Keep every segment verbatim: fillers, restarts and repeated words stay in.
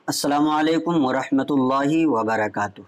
السلام علیکم ورحمۃ اللہ وبرکاتہ۔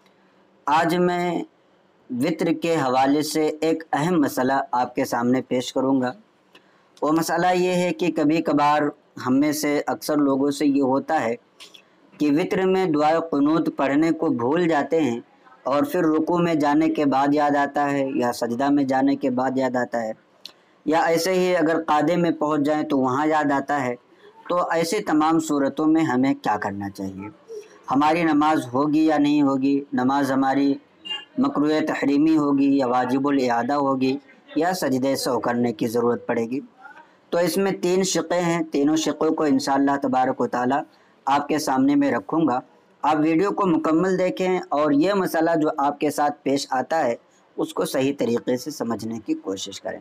آج میں وطر کے حوالے سے ایک اہم مسئلہ آپ کے سامنے پیش کروں گا۔ وہ مسئلہ یہ ہے کہ کبھی کبھار ہم میں سے اکثر لوگوں سے یہ ہوتا ہے کہ وطر میں دعائے قنوت پڑھنے کو بھول جاتے ہیں اور پھر رکوع میں جانے کے بعد یاد آتا ہے یا سجدہ میں جانے کے بعد یاد آتا ہے، یا ایسے ہی اگر قعدے میں پہنچ جائیں تو وہاں یاد آتا ہے۔ تو ایسی تمام صورتوں میں ہمیں کیا کرنا چاہیے؟ ہماری نماز ہوگی یا نہیں ہوگی؟ نماز ہماری مکروہ تحریمی ہوگی یا واجب الاعادہ ہوگی یا سجدہ سہو کرنے کی ضرورت پڑے گی؟ تو اس میں تین شقیں ہیں، تینوں شقوں کو انشاءاللہ تبارک و تعالی آپ کے سامنے میں رکھوں گا۔ آپ ویڈیو کو مکمل دیکھیں اور یہ مسئلہ جو آپ کے ساتھ پیش آتا ہے اس کو صحیح طریقے سے سمجھنے کی کوشش کریں۔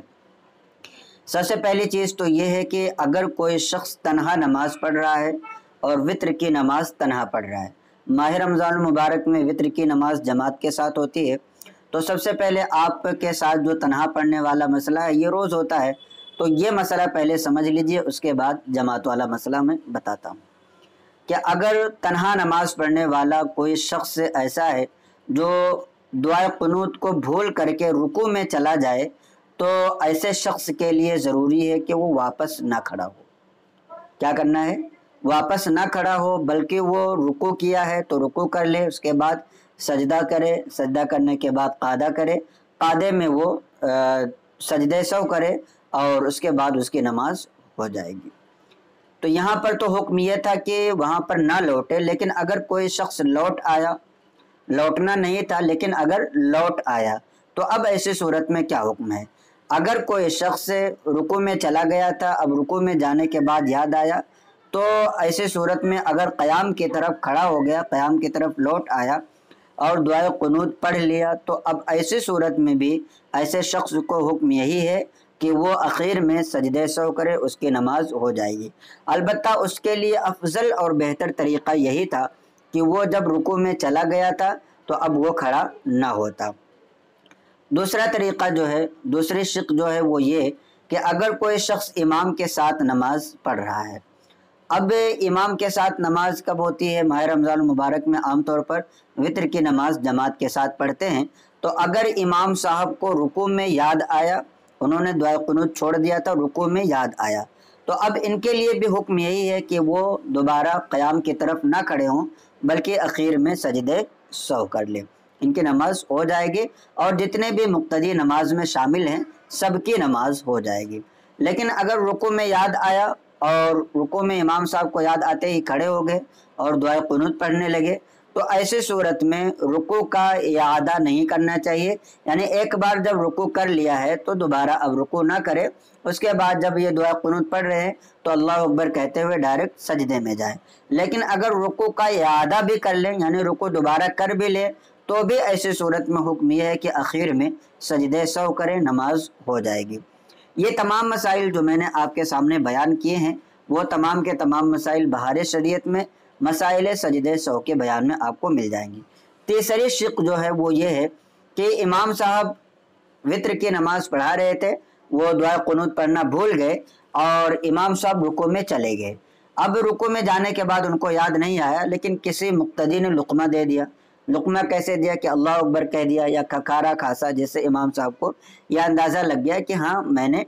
سب سے پہلی چیز تو یہ ہے کہ اگر کوئی شخص تنہا نماز پڑھ رہا ہے اور وطر کی نماز تنہا پڑھ رہا ہے، ماہ رمضان المبارک میں وطر کی نماز جماعت کے ساتھ ہوتی ہے، تو سب سے پہلے آپ کے ساتھ جو تنہا پڑھنے والا مسئلہ ہے یہ روز ہوتا ہے، تو یہ مسئلہ پہلے سمجھ لیجئے، اس کے بعد جماعت والا مسئلہ میں بتاتا ہوں کہ اگر تنہا نماز پڑھنے والا کوئی شخص ایسا ہے جو دعائے قنوت کو بھول کر کے رکوع میں چلا جائے، تو ایسے شخص کے لیے ضروری ہے کہ وہ واپس نہ کھڑا ہو۔ کیا کرنا ہے؟ واپس نہ کھڑا ہو، بلکہ وہ رکوع کیا ہے تو رکوع کر لے، اس کے بعد سجدہ کرے، سجدہ کرنے کے بعد قعدہ کرے، قعدے میں وہ سجدہ سہو کرے اور اس کے بعد اس کی نماز ہو جائے گی۔ تو یہاں پر تو حکم یہ تھا کہ وہاں پر نہ لوٹے، لیکن اگر کوئی شخص لوٹ آیا، لوٹنا نہیں تھا لیکن اگر لوٹ آیا تو اب ایسی صورت میں کیا حکم ہے؟ اگر کوئی شخص رکوع میں چلا گیا تھا، اب رکوع میں جانے کے بعد یاد آیا، تو ایسی صورت میں اگر قیام کی طرف کھڑا ہو گیا، قیام کی طرف لوٹ آیا اور دعائے قنوت پڑھ لیا، تو اب ایسی صورت میں بھی ایسے شخص کو حکم یہی ہے کہ وہ اخیر میں سجدہ سہو کرے، اس کی نماز ہو جائے گی۔ البتہ اس کے لیے افضل اور بہتر طریقہ یہی تھا کہ وہ جب رکوع میں چلا گیا تھا تو اب وہ کھڑا نہ ہوتا۔ دوسرا طریقہ جو ہے، دوسری شق جو ہے وہ یہ کہ اگر کوئی شخص امام کے ساتھ نماز پڑھ رہا ہے، اب امام کے ساتھ نماز کب ہوتی ہے؟ ماہ رمضان المبارک میں عام طور پر وطر کی نماز جماعت کے ساتھ پڑھتے ہیں، تو اگر امام صاحب کو رکوع میں یاد آیا، انہوں نے دعائے قنوت چھوڑ دیا تھا، رکوع میں یاد آیا، تو اب ان کے لیے بھی حکم یہی ہے کہ وہ دوبارہ قیام کی طرف نہ کھڑے ہوں بلکہ اخیر میں سجدہ سہو کر لیں، ان کی نماز ہو جائے گی اور جتنے بھی مقتدی نماز میں شامل ہیں سب کی نماز ہو جائے گی۔ لیکن اگر رکوع میں یاد آیا اور رکوع میں امام صاحب کو یاد آتے ہی کھڑے ہو گئے اور دعائے قنوت پڑھنے لگے، تو ایسی صورت میں رکوع کا اعادہ نہیں کرنا چاہیے، یعنی ایک بار جب رکوع کر لیا ہے تو دوبارہ اب رکوع نہ کرے، اس کے بعد جب یہ دعائے قنوت پڑھ رہے ہیں تو اللہ اکبر کہتے ہوئے ڈائریکٹ سجدے میں جائیں۔ لیکن اگر رکوع کا اعادہ بھی کر لیں، یعنی رکوع دوبارہ کر بھی لیں، تو بھی ایسی صورت میں حکم یہ ہے کہ اخیر میں سجدہ سہو کریں، نماز ہو جائے گی۔ یہ تمام مسائل جو میں نے آپ کے سامنے بیان کیے ہیں وہ تمام کے تمام مسائل بہار شریعت میں مسائل سجدہ سہو کے بیان میں آپ کو مل جائیں گی۔ تیسری شق جو ہے وہ یہ ہے کہ امام صاحب وطر کی نماز پڑھا رہے تھے، وہ دعائے قنوت پڑھنا بھول گئے اور امام صاحب رکوع میں چلے گئے۔ اب رکوع میں جانے کے بعد ان کو یاد نہیں آیا، لیکن کسی مقتدی نے لقمہ دے دیا۔ لقمہ کیسے دیا کہ اللہ اکبر کہہ دیا یا کھکارا کھاسا، جیسے امام صاحب کو یہ اندازہ لگ گیا کہ ہاں میں نے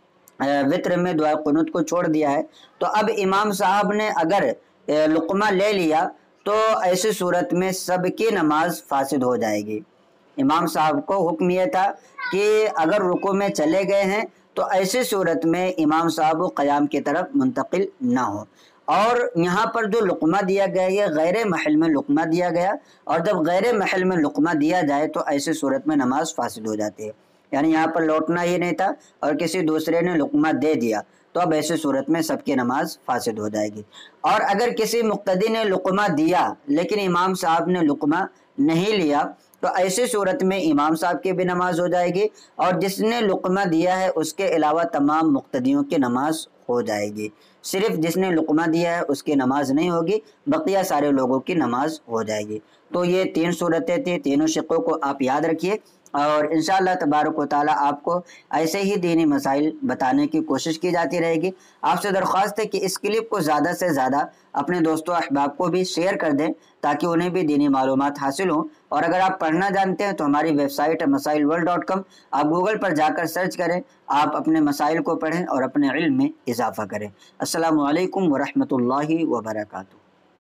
وطر میں دعائے قنوت کو چھوڑ دیا ہے، تو اب امام صاحب نے اگر لقمہ لے لیا تو ایسی صورت میں سب کی نماز فاسد ہو جائے گی۔ امام صاحب کو حکم یہ تھا کہ اگر رکوع میں چلے گئے ہیں تو ایسی صورت میں امام صاحب قیام کی طرف منتقل نہ ہو، اور یہاں پر جو لقمہ دیا گیا یہ غیر محل میں لقمہ دیا گیا، اور جب غیر محل میں لقمہ دیا جائے تو ایسی صورت میں نماز فاسد ہو جاتی ہے، یعنی یہاں پر لوٹنا ہی نہیں تھا اور کسی دوسرے نے لقمہ دے دیا، تو اب ایسی صورت میں سب کی نماز فاسد ہو جائے گی۔ اور اگر کسی مقتدی نے لقمہ دیا لیکن امام صاحب نے لقمہ نہیں لیا، تو ایسی صورت میں امام صاحب کی بھی نماز ہو جائے گی اور جس نے لقمہ دیا ہے اس کے علاوہ تمام مقتدیوں کی نماز ہو جائے گی۔ صرف جس نے لقمہ دیا ہے اس کی نماز نہیں ہوگی، بقیہ سارے لوگوں کی نماز ہو جائے گی۔ تو یہ تین صورتیں تھیں، تینوں شقوں کو آپ یاد رکھیے اور انشاءاللہ تبارک و تعالیٰ آپ کو ایسے ہی دینی مسائل بتانے کی کوشش کی جاتی رہے گی۔ آپ سے درخواست ہے کہ اس کلپ کو زیادہ سے زیادہ اپنے دوستوں احباب کو بھی شیئر کر دیں تاکہ انہیں بھی دینی معلومات حاصل ہوں۔ اور اگر آپ پڑھنا جانتے ہیں تو ہماری ویب سائٹ ہے مسائل ورلڈ ڈاٹ کام، آپ گوگل پر جا کر سرچ کریں، آپ اپنے مسائل کو پڑھیں اور اپنے علم میں اضافہ کریں۔ السلام علیکم ورحمۃ اللہ وبرکاتہ۔